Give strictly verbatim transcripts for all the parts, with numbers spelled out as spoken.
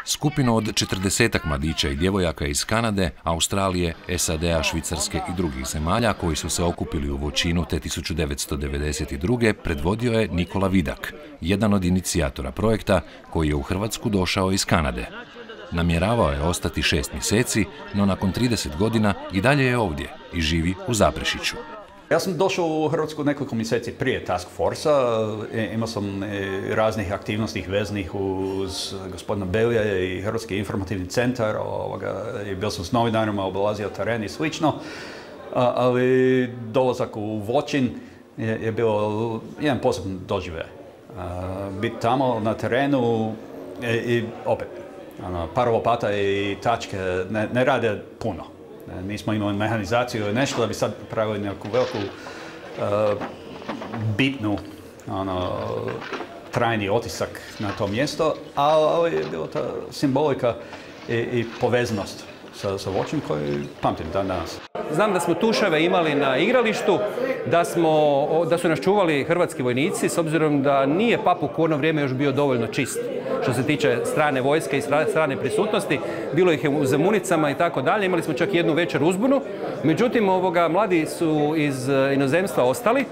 Skupinu od četrdesetak mladića i djevojaka iz Kanade, Australije, S A D-a, Švicarske i drugih zemalja koji su se okupili u Voćinu te tisuću devetsto devedeset druge predvodio je Nikola Vidak, jedan od inicijatora projekta koji je u Hrvatsku došao iz Kanade. Namjeravao je ostati šest mjeseci, no nakon trideset godina i dalje je ovdje i živi u Zaprešiću. Ja sam došao u Hrvatsku nekoliko mjeseci prije Task Force-a. Imao sam raznih aktivnosti veznih uz gospodina Belja i Hrvatski informativni centar. I bio sam s novinarima, obilazio teren i slično. Ali dolazak u Voćin je bio jedan poseban doživljaj. Biti tamo na terenu i opet, par lopata i tačke ne rade puno. Nismo imali mehanizaciju ili nešto da bi sad pravili neku veliku uh, bitnu ono, trajni otisak na to mjesto, ali je bila ta simbolika i, i povezanost sa, sa Voćin koju pamtim dan danas. Znam da smo tuševe imali na igralištu, da, smo, da su nas čuvali hrvatski vojnici, s obzirom da nije Papuk u ono vrijeme još bio dovoljno čist. Što se tiče strane vojske i strane prisutnosti, bilo ih je u Zemunicama i tako dalje. Imali smo čak jednu večer uzbunu. Međutim, ovoga, mladi su iz inozemstva ostali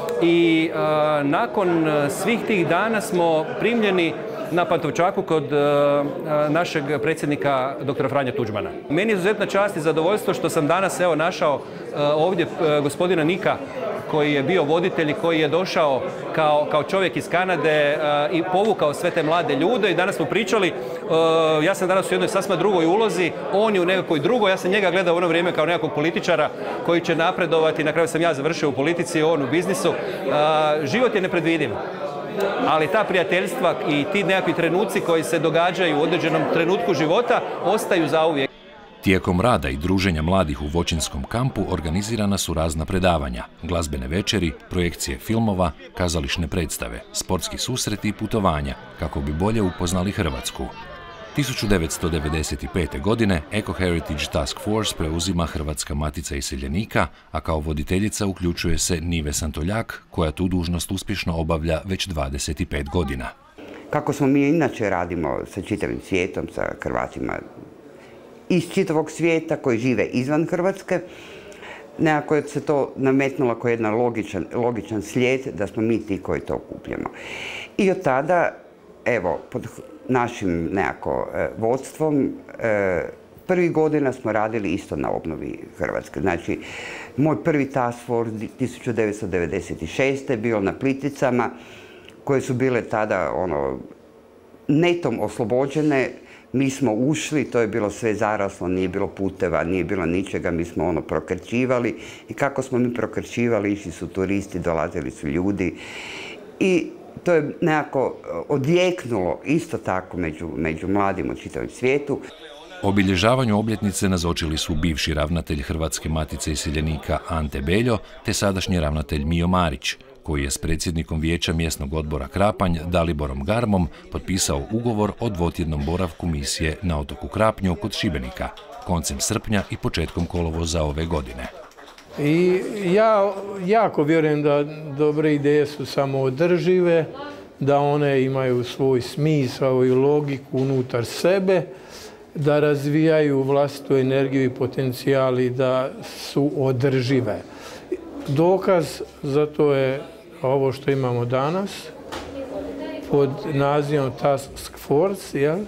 i a, nakon svih tih dana smo primljeni na Pantovčaku kod a, našeg predsjednika doktora Franje Tuđmana. Meni je izuzetna čast i zadovoljstvo što sam danas evo, našao a, ovdje a, gospodina Nika, koji je bio voditelj i koji je došao kao, kao čovjek iz Kanade uh, i povukao sve te mlade ljude i danas smo pričali, uh, ja sam danas u jednoj sasma drugoj ulozi, on je u nekakvoj drugoj, ja sam njega gledao u ono vrijeme kao nekakvog političara koji će napredovati, na kraju sam ja završio u politici, on u biznisu. Uh, život je nepredvidiv, ali ta prijateljstva i ti nekakvi trenuci koji se događaju u određenom trenutku života ostaju zauvijek. Tijekom rada i druženja mladih u Voćinskom kampu organizirana su razna predavanja, glazbene večeri, projekcije filmova, kazališne predstave, sportski susreti i putovanja, kako bi bolje upoznali Hrvatsku. tisuću devetsto devedeset pete. godine Eco Heritage Task Force preuzima Hrvatska matica iseljenika, a kao voditeljica uključuje se Nive Santoljak, koja tu dužnost uspješno obavlja već dvadeset pet godina. Kako smo mi inače radimo sa čitavim svijetom, sa Hrvatima iz čitavog svijeta koji žive izvan Hrvatske, nekako se to nametnulo kao jedan logičan, logičan slijed da smo mi ti koji to okupljamo. I od tada, evo, pod našim nekako e, vodstvom, e, prvih godina smo radili isto na obnovi Hrvatske. Znači, moj prvi task force tisuću devetsto devedeset šeste. bio na Plitvicama, koje su bile tada ono, netom oslobođene. Mi smo ušli, to je bilo sve zaraslo, nije bilo puteva, nije bilo ničega, mi smo ono prokrčivali i kako smo mi prokrčivali, išli su turisti, dolazili su ljudi i to je nekako odjeknulo isto tako među, među mladim u čitavom svijetu. Obilježavanju obljetnice nazočili su bivši ravnatelj Hrvatske matice iseljenika Ante Beljo te sadašnji ravnatelj Mijo Marić, koji je s predsjednikom vijeća mjesnog odbora Krapanj Daliborom Garmom potpisao ugovor o dvotjednom boravku misije na otoku Krapnju kod Šibenika, koncem srpnja i početkom kolovoza ove godine. I ja jako vjerujem da dobre ideje su samo održive, da one imaju svoj smisao i logiku unutar sebe, da razvijaju vlastitu energiju i potencijal i da su održive. Dokaz za to je ovo što imamo danas pod nazivom Task Force, jel?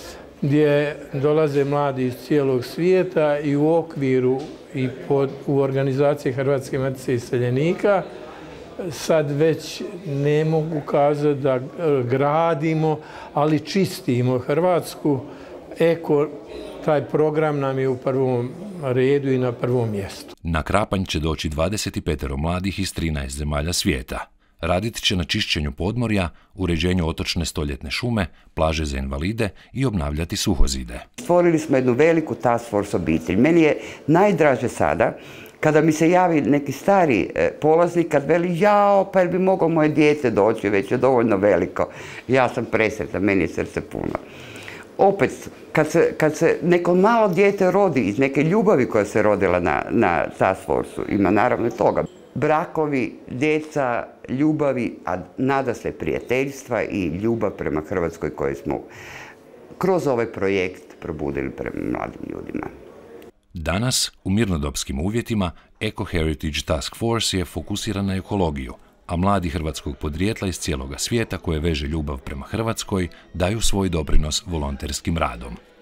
Gdje dolaze mladi iz cijelog svijeta i u okviru i pod, u organizaciji Hrvatske matice iseljenika sad već ne mogu kazati da gradimo, ali čistimo Hrvatsku. Eko, taj program nam je u prvom redu i na prvom mjestu. Na Krapanj će doći dvadeset pet mladih iz trinaest zemalja svijeta. Radit će na čišćenju podmorja, uređenju otočne stoljetne šume, plaže za invalide i obnavljati suhozide. Stvorili smo jednu veliku task force obitelj. Meni je najdraže sada kada mi se javi neki stari polaznik, kad veli jao, pa jel bi moglo moje dijete doći, već je dovoljno veliko. Ja sam presretna, meni je srce puno. Opet, kad se, kad se neko malo dijete rodi iz neke ljubavi koja se rodila na, na task force-u, ima naravno toga. Brakovi, djeca, ljubavi, a nada se prijateljstva i ljubav prema Hrvatskoj koju smo kroz ovaj projekt probudili prema mladim ljudima. Danas, u mirnodopskim uvjetima, Eco Heritage Task Force je fokusiran na ekologiju, a mladi hrvatskog podrijetla iz cijeloga svijeta koje veže ljubav prema Hrvatskoj daju svoj doprinos volonterskim radom.